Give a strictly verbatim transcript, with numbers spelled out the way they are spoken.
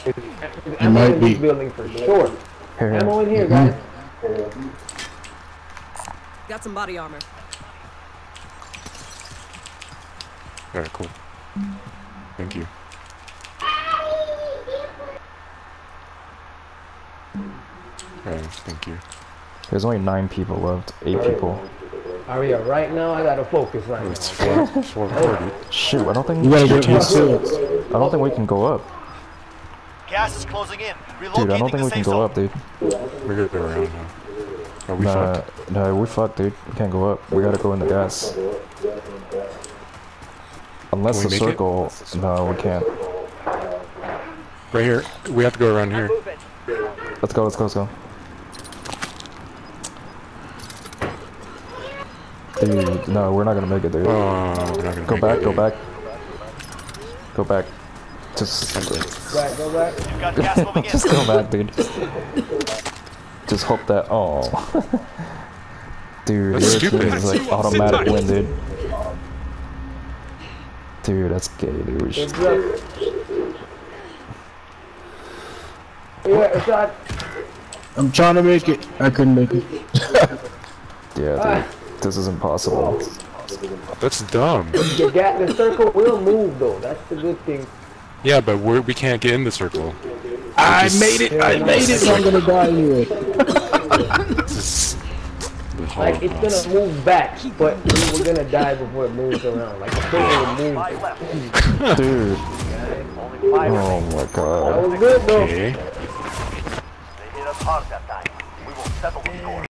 There's It ammo might in this be. building for sure. Here, here. Ammo in here, Mhm. guys. Got some body armor. Alright, cool. Thank you. Alright, thank you. There's only nine people left. Eight Alright. people. Aria, right now I gotta focus right Oh, now. it's four, four forty. Shoot, I don't think You gotta get more Yeah. shields. I don't think we can go up. Gas is closing in. Dude, Relocating I don't think the we can safe go zone. up, dude. We're good around now. Are we Nah, fucked? no, we fucked, dude. We can't go up. We gotta go in the gas. Unless Can the we make it? circle. No, we can't. Right here. We have to go around here. Let's go, let's go, let's go. Dude, no, we're not gonna make it, dude. Oh, we're not gonna Go make back, it. go back. Go back. Just, Right, go back. You've got gas moving in. just go back, dude. Just hope that. Oh, dude, That's your stupid. team is like automatic win, dude. Dude, that's gay, dude. We should- Good job. Yeah, it's not. I'm trying to make it. I couldn't make it. Yeah, dude, this is impossible. That's dumb. The, ga- the circle will move though. That's the good thing. Yeah, but we're, we can't get in the circle. I just- made it. I made it. So I'm gonna die anyway. This is the Like it's Holocaust. gonna move back, but we're gonna die before it moves around. Like the circle will Five move. left. Dude, Only five oh remain. my That god. was good though. Okay. They hit us hard that time. We will settle the score.